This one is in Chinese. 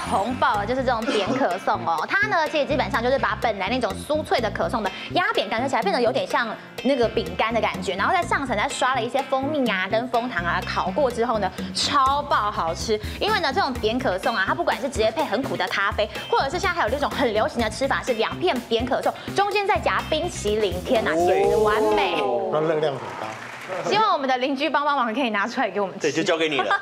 红爆的就是这种扁可颂哦。它呢，其实基本上就是把本来那种酥脆的可颂的压扁感觉起来，变得有点像那个饼干的感觉，然后在上层再刷了一些蜂蜜啊跟枫糖啊，烤过之后呢，超爆好吃。因为呢，这种扁可颂啊，它不管是直接配很苦的咖啡，或者是现在还有这种很流行的吃法是2片扁可颂，中间再夹冰淇淋，天哪，简直完美！ 那热量很高。 希望我们的邻居帮忙可以拿出来给我们吃。 对，就交给你了。